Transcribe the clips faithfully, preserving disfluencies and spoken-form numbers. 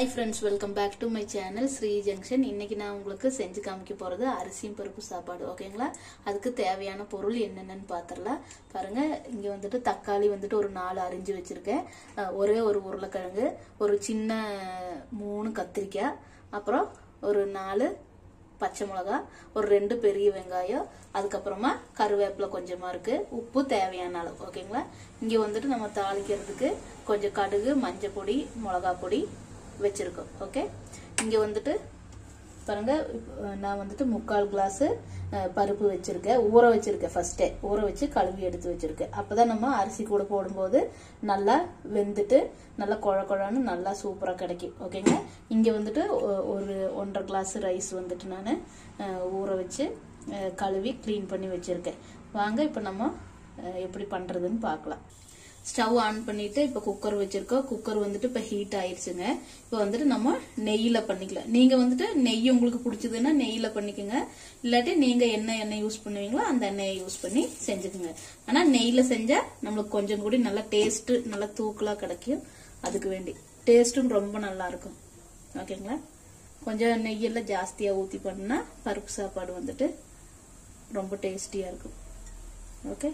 Hi friends, welcome back to my channel Sri Junction. இன்னைக்கு நான் உங்களுக்கு செஞ்சு காமிக்க போறது அரிசியும் பருப்பு சாப்பாடு. ஓகேங்களா? அதுக்கு தேவையான பொருள் என்னென்னன்னு பாத்துறலாம். பாருங்க, இங்க வந்துட்டு தக்காளி வந்துட்டு ஒரு நாலு அரிஞ்சு வச்சிருக்கேன். ஒரே ஒரு உருளைக்கிழங்கு, ஒரு சின்ன மூணு கத்திரிக்காய், அப்புறம் ஒரு நாலு பச்சை மிளகா, ஒரு ரெண்டு பெரிய வெங்காயம், அதுக்கப்புறமா கருவேப்பிலை கொஞ்சமா இருக்கு, உப்பு தேவையான அளவு. ஓகேங்களா? இங்க வந்துட்டு நம்ம தாளிக்கிறதுக்கு கொஞ்சம் கடுகு, மஞ்சள் பொடி, மிளகா பொடி வச்சிருக்கோம். ஓகே, இங்க வந்துட்டு பாருங்க, நான் வந்துட்டு முக்கால் கிளாஸ் பருப்பு வச்சிருக்கேன், ஊற வச்சிருக்கேன். ஃபர்ஸ்டே ஊற வச்சு கழுவி எடுத்து வச்சிருக்கேன். அப்பதான் நம்ம அரிசி கூட போடும்போது நல்லா வெந்துட்டு நல்லா குழ குழன்னு நல்லா சூப்பரா கிடைக்கும். ஓகேங்க, இங்க வந்துட்டு ஒரு ஒன்றரை கிளாஸ் ரைஸ் வந்துட்டு நான் ஊற வச்சு கழுவி கிளீன் பண்ணி வச்சிருக்கேன். வாங்க இப்ப நம்ம எப்படி பண்றதுன்னு பார்க்கலாம். ஸ்டவ் ஆன் பண்ணிட்டு இப்ப குக்கர் வச்சிருக்கோம். குக்கர் வந்துட்டு இப்ப ஹீட் ஆயிடுச்சுங்க. இப்ப வந்துட்டு நம்ம நெய்யில பண்ணிக்கலாம். நீங்க வந்துட்டு நெய் உங்களுக்கு பிடிச்சதுன்னா நெய்யில பண்ணிக்கோங்க, இல்லாட்டி நீங்க என்ன எண்ணெய் யூஸ் பண்ணுவீங்களோ அந்த எண்ணெயை யூஸ் பண்ணி செஞ்சுக்கோங்க. ஆனா நெய்யில செஞ்சா நம்மளுக்கு கொஞ்சம் கூட நல்லா டேஸ்ட் நல்லா தூக்கலா கிடைக்கும். அதுக்கு வேண்டி டேஸ்டும் ரொம்ப நல்லா இருக்கும். ஓகேங்களா? கொஞ்சம் நெய்யெல்லாம் ஜாஸ்தியா ஊத்தி பண்ணா பருப்பு சாப்பாடு வந்துட்டு ரொம்ப டேஸ்டியா இருக்கும். ஓகே,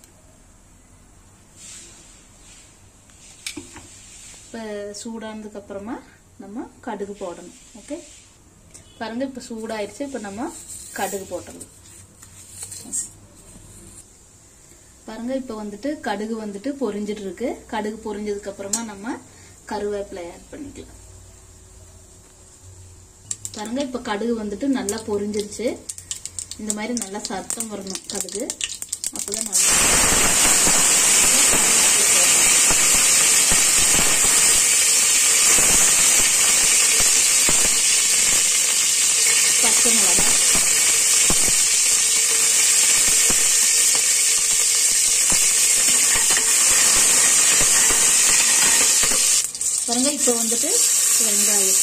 இப்போ சூடானதுக்கு அப்புறமா நம்ம கடுகு போடணும். ஓகே, பாருங்க இப்போ சூடாயிருச்சு. இப்போ நம்ம கடுகு போட்டுடலாம். பாருங்க, இப்போ வந்துட்டு கடுகு வந்துட்டு பொரிஞ்சிட்டு இருக்கு. கடுகு பொரிஞ்சதுக்கு அப்புறமா நம்ம கருவேப்பிலை ஆட் பண்ணிக்கலாம். பாருங்க, இப்போ கடுகு வந்துட்டு நல்லா பொரிஞ்சிருச்சு. இந்த மாதிரி நல்லா சத்தம் வரணும் கடுகு, அப்பதான் நல்லா பச்சை மிளகா, பாருங்க இப்போ வந்துட்டு வெங்காயம்,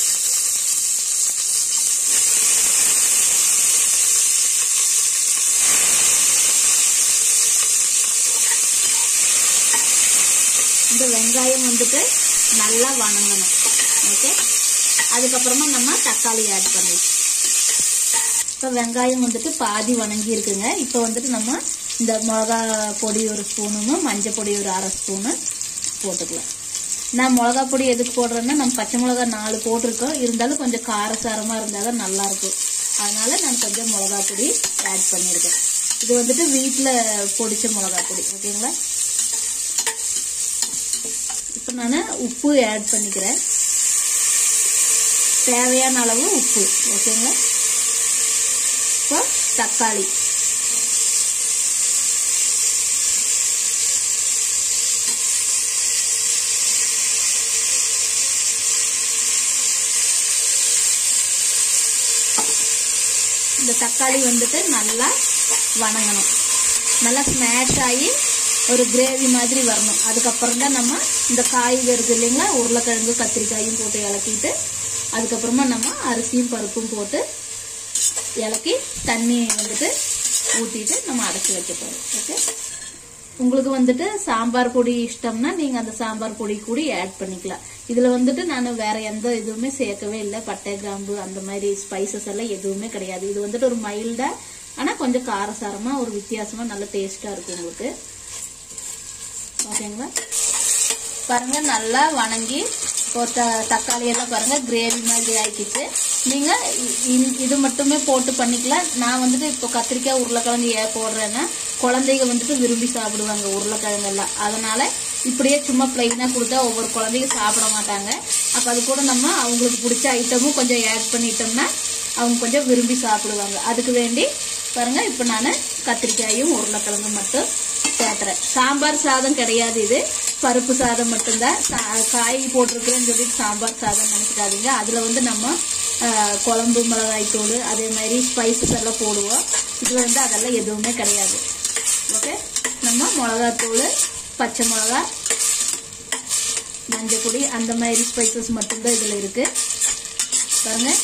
இந்த வெங்காயம் வந்துட்டு நல்லா வணங்கணும். ஓகே, அதுக்கப்புறமா நம்ம தக்காளி ஆட் பண்ணிக்கலாம். இப்போ வெங்காயம் வந்துட்டு பாதி வணங்கி இருக்குங்க. இப்போ வந்துட்டு நம்ம இந்த மிளகா பொடி ஒரு ஸ்பூனும் மஞ்சள் பொடி ஒரு அரை ஸ்பூனு போட்டுக்கலாம். நான் மிளகா பொடி எதுக்கு போடுறேன்னா, நம்ம பச்சை மிளகா நாலு போட்டிருக்கோம், இருந்தாலும் கொஞ்சம் காரசாரமா இருந்தாதான் நல்லா இருக்கும். அதனால நான் கொஞ்சம் மிளகா பொடி ஆட் பண்ணியிருக்கேன். இது வந்துட்டு வீட்டுல பொடிச்ச மிளகா பொடி. ஓகேங்களா? இப்போ நான் உப்பு ஆட் பண்ணிக்கிறேன், தேவையான அளவு உப்பு. ஓகேங்களா? இப்போ தக்காளி, இந்த தக்காளி வந்துட்டு நல்லா வணங்கணும், நல்லா ஸ்மாஷ் ஆகி ஒரு கிரேவி மாதிரி வரணும். அதுக்கப்புறம் தான் நம்ம இந்த காய்கறி இருக்கு இல்லைங்களா, உருளைக்கிழங்கு கத்திரிக்காயும் போட்டு இலக்கிட்டு அதுக்கப்புறமா நம்ம அரிசியும் பருப்பும் போட்டு இலக்கி தண்ணி வந்துட்டு ஊத்திட்டு நம்ம அடைச்சி வைக்க போறோம். ஓகே, உங்களுக்கு வந்துட்டு சாம்பார் பொடி இஷ்டம்னா நீங்க அந்த சாம்பார் பொடி கூட ஆட் பண்ணிக்கலாம். இதுல வந்துட்டு நான் வேற எந்த இதுவுமே சேர்க்கவே இல்லை. பட்டை கிராம்பு அந்த மாதிரி ஸ்பைசஸ் எல்லாம் எதுவுமே கிடையாது. இது வந்துட்டு ஒரு மைல்டா ஆனா கொஞ்சம் காரசாரமா ஒரு வித்தியாசமா நல்ல டேஸ்டா இருக்கும் உங்களுக்கு. ஓகேங்களா? பாருங்க, நல்லா வணங்கி தக்காளி எல்லாம் பாருங்க கிரேவி மாதிரி ஆயிடுச்சு. நீங்க இது மட்டுமே போட்டு பண்ணிக்கலாம். நான் வந்துட்டு இப்போ கத்திரிக்காய் உருளைக்கிழங்கு ஏன் போடுறேன்னா, குழந்தைங்க வந்துட்டு விரும்பி சாப்பிடுவாங்க உருளைக்கிழங்கு எல்லாம். அதனால இப்படியே சும்மா பிளைனா கொடுத்தா ஒவ்வொரு குழந்தைங்க சாப்பிட மாட்டாங்க. அப்ப அது கூட நம்ம அவங்களுக்கு பிடிச்ச ஐட்டமும் கொஞ்சம் ஆட் பண்ணிட்டோம்னா அவங்க கொஞ்சம் விரும்பி சாப்பிடுவாங்க. அதுக்கு வேண்டி பாருங்க இப்ப நான் கத்திரிக்காயும் உருளைக்கிழங்கு மட்டும் சேர்த்துறேன். சாம்பார் சாதம் கிடையாது, இது பருப்பு சாதம் மட்டும்தான். காய் போட்டிருக்கிறேன்னு சொல்லிட்டு சாம்பார் சாதம் நினைச்சிக்காதீங்க. அதுல வந்து நம்ம குழம்பு மிளகாய் தூள் அதே மாதிரி ஸ்பைசஸ் எல்லாம் போடுவோம். இதுல வந்து அதெல்லாம் எதுவுமே கிடையாது. ஓகே, நம்ம மிளகாத்தூள், பச்சை மிளகா, மஞ்சள் பொடி அந்த மாதிரி ஸ்பைசஸ் மட்டும்தான் இதுல இருக்கு. பாருங்க,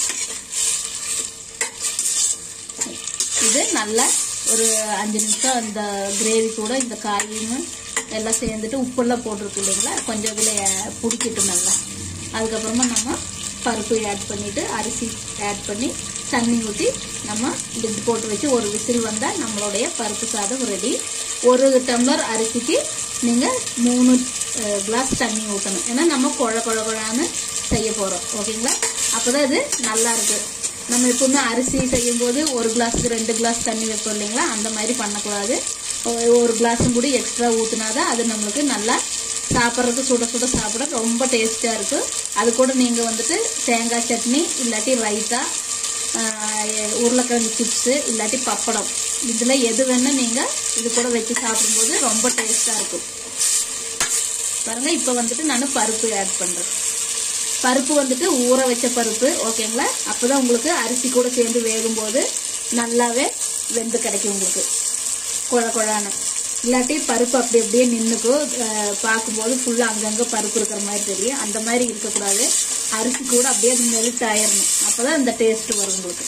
இது நல்லா ஒரு அஞ்சு நிமிஷம் அந்த கிரேவி கூட இந்த காயும் எல்லாம் சேர்ந்துட்டு உப்பெல்லாம் போட்டிருக்கு இல்லைங்களா, கொஞ்சம் இதுல பிடிக்கட்டும் நல்லா. அதுக்கப்புறமா நம்ம பருப்பு ஆட் பண்ணிட்டு அரிசி ஆட் பண்ணி தண்ணி ஊற்றி நம்ம லிட் போட்டு வச்சு ஒரு விசில் வந்தால் நம்மளுடைய பருப்பு சாதம் ரெடி. ஒரு டம்ளர் அரிசிக்கு நீங்கள் மூணு கிளாஸ் தண்ணி ஊற்றணும். ஏன்னா நம்ம குழ குழ குழான்னு செய்ய போகிறோம். ஓகேங்களா? அப்போ தான் இது நல்லா இருக்குது. நம்ம எப்பவுமே அரிசி செய்யும் போது ஒரு கிளாஸுக்கு ரெண்டு கிளாஸ் தண்ணி வைப்போம் இல்லைங்களா? அந்த மாதிரி பண்ணக்கூடாது. ஒரு கிளாஸும் கூட எக்ஸ்ட்ரா ஊற்றினாதான் அது நம்மளுக்கு நல்லா சாப்பிட்றதுக்கு சுட சுட சாப்பிட ரொம்ப டேஸ்ட்டாக இருக்கும். அது கூட நீங்கள் வந்துட்டு தேங்காய் சட்னி இல்லாட்டி ரைத்தா, உருளைக்கிழங்கு சிப்ஸு இல்லாட்டி பப்படம், இதில் எது வேணால் நீங்கள் இது கூட வச்சு சாப்பிடும்போது ரொம்ப டேஸ்ட்டாக இருக்கும். பாருங்கள், இப்போ வந்துட்டு நான் பருப்பு ஆட் பண்ணுறேன். பருப்பு வந்துட்டு ஊற வச்ச பருப்பு. ஓகேங்களா? அப்போ தான் உங்களுக்கு அரிசி கூட சேர்ந்து வேகும்போது நல்லாவே வெந்து கிடைக்கும் உங்களுக்கு குழ குழான்னு. இல்லாட்டி பருப்பு அப்படி அப்படியே நின்றுக்கும். பார்க்கும்போது ஃபுல்லாக அங்கங்கே பருப்பு இருக்கிற மாதிரி தெரியும். அந்த மாதிரி இருக்கக்கூடாது. அரிசி கூட அப்படியே மெல்ட் ஆயிடணும். அப்போ தான் இந்த டேஸ்ட் வரும் உங்களுக்கு.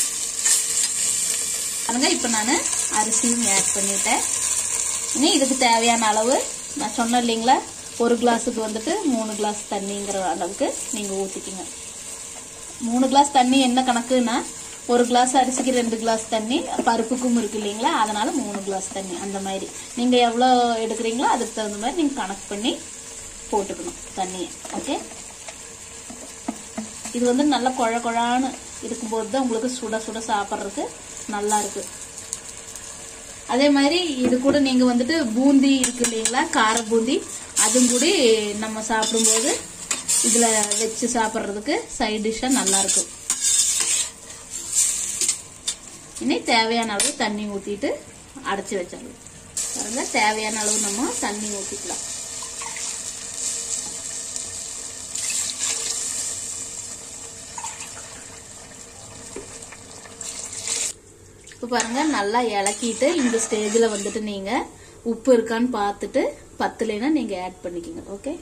பாருங்க, இப்போ நான் அரிசியும் ஆட் பண்ணிட்டேன். இனி இதுக்கு தேவையான அளவு நான் சொன்னேன் இல்லைங்களா, ஒரு கிளாஸுக்கு வந்துட்டு மூணு கிளாஸ் தண்ணிங்கிற அளவுக்கு நீங்கள் ஊற்றிக்கிங்க. மூணு கிளாஸ் தண்ணி என்ன கணக்குன்னா, ஒரு கிளாஸ் அரிசிக்கு ரெண்டு கிளாஸ் தண்ணி, பருப்புக்கும் இருக்கு இல்லைங்களா, அதனால மூணு கிளாஸ் தண்ணி. அந்த மாதிரி நீங்கள் எவ்வளோ எடுக்கிறீங்களோ அதுக்கு தகுந்த மாதிரி நீங்கள் கணக்கு பண்ணி போட்டுக்கணும் தண்ணியை. ஓகே, இது வந்து நல்லா குழ குழான்னு இருக்கும்போது தான் உங்களுக்கு சுட சுட சாப்பிட்றதுக்கு நல்லா இருக்கு. அதே மாதிரி இது கூட நீங்கள் வந்துட்டு பூந்தி இருக்கு இல்லைங்களா, கார பூந்தி, அதுவும் கூட நம்ம சாப்பிடும்போது இதில் வச்சு சாப்பிட்றதுக்கு சைட் டிஷ்ஷாக நல்லா இருக்கும். இனி தேவையான அளவு தண்ணி ஊற்றிட்டு அடைச்சி வச்சிடலாம். பாருங்க, தேவையான அளவு நம்ம தண்ணி ஊற்றிக்கலாம். இப்போ பாருங்க, நல்லா இலக்கிட்டு இந்த ஸ்டேஜில் வந்துட்டு நீங்கள் உப்பு இருக்கான்னு பார்த்துட்டு பத்துலேன்னா நீங்கள் ஆட் பண்ணிக்கோங்க. ஓகே,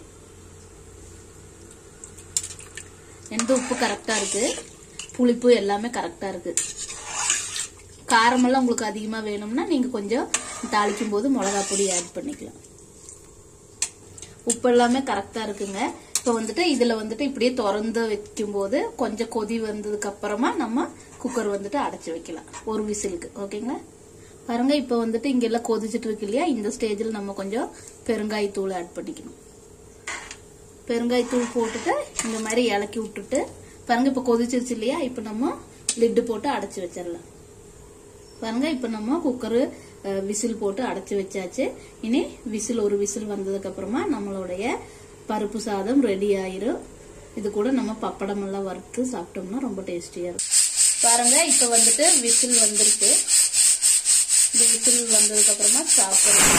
எந்த உப்பு கரெக்டாக இருக்குது, புளிப்பு எல்லாமே கரெக்டாக இருக்குது. காரமெல்லாம் உங்களுக்கு அதிகமாக வேணும்னா நீங்கள் கொஞ்சம் தாளிக்கும் போது மிளகா பொடி ஆட் பண்ணிக்கலாம். உப்பு எல்லாமே கரெக்டாக இருக்குங்க. இப்போ வந்துட்டு இதில் வந்துட்டு இப்படியே திறந்து வைக்கும்போது கொஞ்சம் கொதி வந்ததுக்கு அப்புறமா நம்ம குக்கர் வந்துட்டு அடைச்சி வைக்கலாம் ஒரு விசிலுக்கு. ஓகேங்களா? பாருங்க, இப்போ வந்துட்டு இங்கெல்லாம் கொதிச்சுட்டு இருக்கு இல்லையா, இந்த ஸ்டேஜில் நம்ம கொஞ்சம் பெருங்காயத்தூள் ஆட் பண்ணிக்கணும். பெருங்காயத்தூள் போட்டுட்டு இந்த மாதிரி இலக்கி விட்டுட்டு பாருங்க, இப்போ கொதிச்சிருச்சு இல்லையா, இப்போ நம்ம லிட்டு போட்டு அடைச்சி வச்சிடலாம். பாருங்க, இப்போ நம்ம குக்கரு விசில் போட்டு அடைச்சி வச்சாச்சு. இனி விசில் ஒரு விசில் வந்ததுக்கு அப்புறமா நம்மளுடைய பருப்பு சாதம் ரெடி ஆயிரும். இது கூட நம்ம பப்படம் எல்லாம் வறுத்து சாப்பிட்டோம்னா ரொம்ப டேஸ்டியா இருக்கும். பாருங்க, இப்போ வந்துட்டு விசில் வந்துருக்கு. இந்த விசில் வந்ததுக்கு அப்புறமா சாப்பிடலாம்.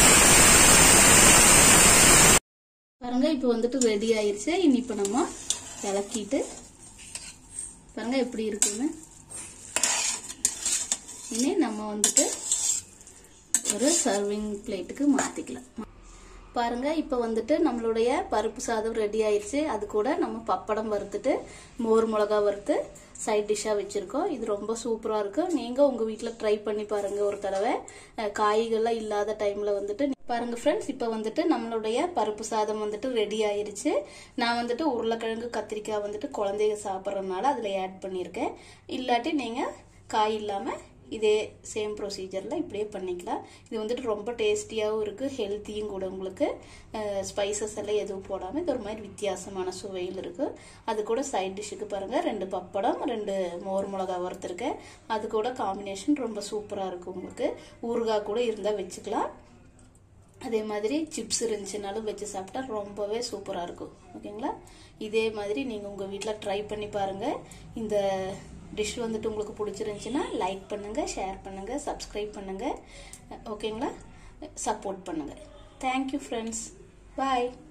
பாருங்க, இப்போ வந்துட்டு ரெடி ஆயிருச்சு. இனி இப்போ நம்ம இலக்கிட்டு பாருங்க எப்படி இருக்குன்னு. இனி நம்ம வந்துட்டு ஒரு சர்விங் பிளேட்டுக்கு மாத்திக்கலாம். பாருங்க, இப்போ வந்துட்டு நம்மளுடைய பருப்பு சாதம் ரெடி ஆயிடுச்சு. அது கூட நம்ம பப்படம் வறுத்துட்டு மோர் மிளகா வறுத்து சைட் டிஷ்ஷாக வச்சுருக்கோம். இது ரொம்ப சூப்பராக இருக்கும். நீங்கள் உங்கள் வீட்டில் ட்ரை பண்ணி பாருங்கள் ஒரு தடவை. காய்கள்லாம் இல்லாத டைமில் வந்துட்டு பாருங்க ஃப்ரெண்ட்ஸ். இப்போ வந்துட்டு நம்மளுடைய பருப்பு சாதம் வந்துட்டு ரெடி ஆயிருச்சு. நான் வந்துட்டு உருளைக்கிழங்கு கத்திரிக்காய் வந்துட்டு குழந்தைங்க சாப்பிட்றதுனால அதில் ஆட் பண்ணியிருக்கேன். இல்லாட்டி நீங்கள் காய் இல்லாமல் இதே சேம் ப்ரொசீஜரில் இப்படியே பண்ணிக்கலாம். இது வந்துட்டு ரொம்ப டேஸ்டியாகவும் இருக்குது, ஹெல்த்தியும் கூட. உங்களுக்கு ஸ்பைசஸ் எல்லாம் எதுவும் போடாமல் இது ஒரு மாதிரி வித்தியாசமான சுவையில் இருக்குது. அது கூட சைட் டிஷ்ஷுக்கு பாருங்கள், ரெண்டு பப்படம், ரெண்டு மோர் மிளகா வறுத்துருக்கேன். அது கூட காம்பினேஷன் ரொம்ப சூப்பராக இருக்கும். உங்களுக்கு ஊறுகாய் கூட இருந்தால் வச்சுக்கலாம். அதே மாதிரி சிப்ஸ் இருந்துச்சுனாலும் வச்சு சாப்பிட்டா ரொம்பவே சூப்பராக இருக்கும். ஓகேங்களா? இதே மாதிரி நீங்கள் உங்கள் வீட்டில் ட்ரை பண்ணி பாருங்கள். இந்த டிஷ் வந்துட்டு உங்களுக்கு பிடிச்சிருந்துச்சுன்னா லைக் பண்ணுங்கள், ஷேர் பண்ணுங்கள், சப்ஸ்கிரைப் பண்ணுங்கள். ஓகேங்களா? சப்போர்ட் பண்ணுங்கள். Thank you friends. பாய்.